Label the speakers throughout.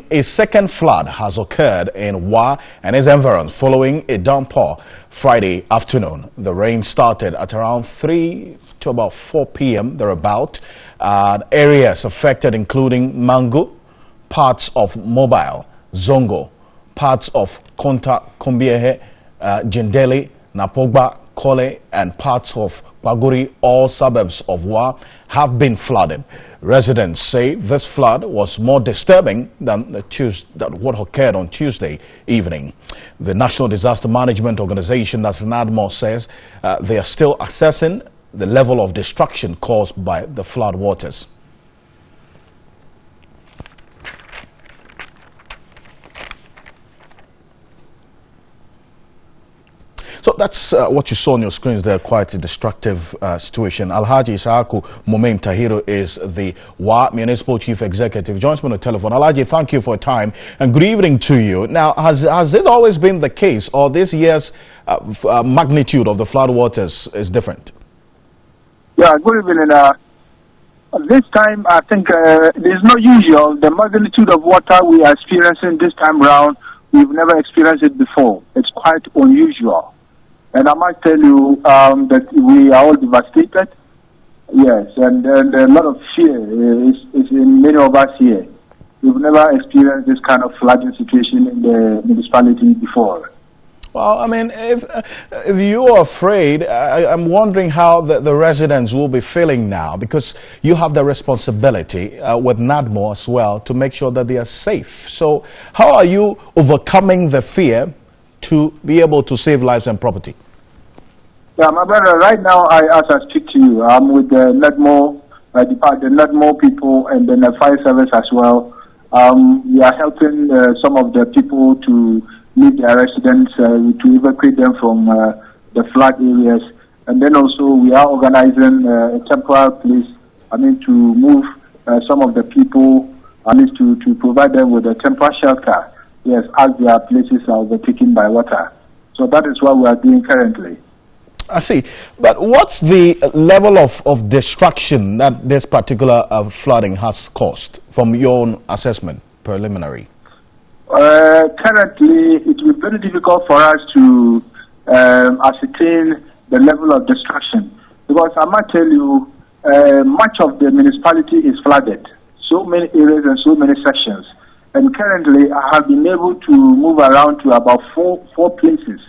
Speaker 1: a second flood has occurred in Wa and its environs following a downpour Friday afternoon. The rain started at around 3 to about 4 p.m. thereabout. Areas affected including Mango, parts of Mobile, Zongo, parts of Konta, Kumbiehe, Jindeli, Napogba, Kole, and parts of Paguri, all suburbs of Wa, have been flooded. Residents say this flood was more disturbing than what occurred on Tuesday evening. The National Disaster Management Organization, that's NADMO, says they are still assessing the level of destruction caused by the flood waters. So that's what you saw on your screens there, quite a destructive situation. Alhaji Ishaku Momain Tahiru is the Wa Municipal Chief Executive. Joins me on the telephone. Alhaji, thank you for your time and good evening to you. Now, has this always been the case, or this year's magnitude of the flood waters is different?
Speaker 2: Yeah, good evening. This time, I think it is not usual. The magnitude of water we are experiencing this time round, we've never experienced it before. It's quite unusual. And I must tell you that we are all devastated. Yes, and a lot of fear is in many of us here. We've never experienced this kind of flooding situation in the municipality before.
Speaker 1: Well, I mean, if you are afraid, I'm wondering how the residents will be feeling now, because you have the responsibility with NADMO as well to make sure that they are safe. So how are you overcoming the fear to be able to save lives and property?
Speaker 2: Yeah, my brother, right now, as I speak to you, I'm with the NADMO, the NADMO people, and then the fire service as well. We are helping some of the people to leave their residents, to evacuate them from the flood areas. And then also we are organizing a temporary place, to move some of the people, at least to provide them with a temporary shelter, yes, as their places are overtaken by water. So that is what we are doing currently.
Speaker 1: I see. But what's the level of destruction that this particular flooding has caused from your own assessment, preliminary?
Speaker 2: Currently, it will be very difficult for us to ascertain the level of destruction, because I might tell you, much of the municipality is flooded, so many areas and so many sections. And currently, I have been able to move around to about four places,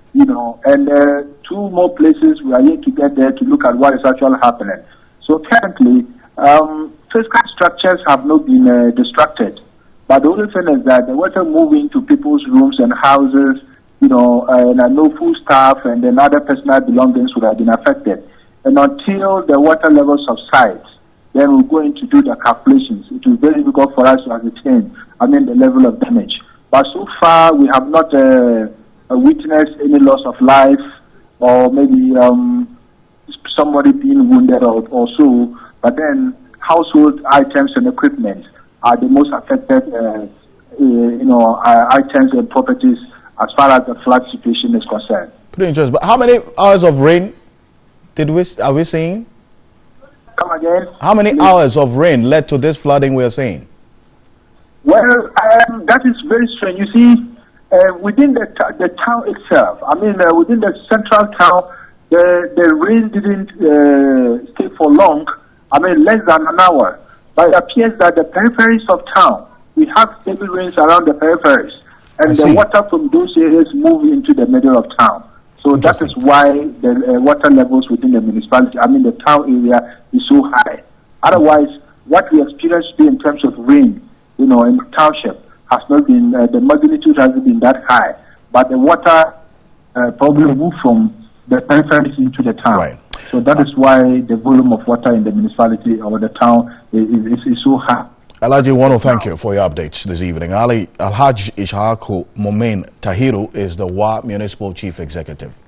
Speaker 2: and 2 more places we are yet to get there to look at what is actually happening. So currently, physical structures have not been destructed. But the only thing is that the water moving to people's rooms and houses, and I know food staff and then other personal belongings would have been affected. And until the water level subsides, then we're going to do the calculations. It will be very difficult for us to ascertain, the level of damage. But so far, we have not witnessed any loss of life, or maybe somebody being wounded or so. But then household items and equipment are the most affected, items and properties as far as the flood situation is concerned.
Speaker 1: Pretty interesting. But how many hours of rain are we seeing?
Speaker 2: Come again?
Speaker 1: How many hours of rain led to this flooding we are seeing?
Speaker 2: Well, that is very strange. You see, within the town itself, within the central town, the rain didn't stay for long. Less than an hour. But it appears that the peripheries of town, we have heavy rains around the peripheries, and the water from those areas move into the middle of town. So that is why the water levels within the municipality, the town area, is so high. Otherwise, what we experience today in terms of rain, in the township, has not been, the magnitude hasn't been that high. But the water probably moved from the peripheries into the town.
Speaker 1: Right.
Speaker 2: So that is why the volume of water in the municipality or the town is so high.
Speaker 1: Alhaji, I want to thank you for your updates this evening. Alhaji Ishaku Momain Tahiru is the Wa Municipal Chief Executive.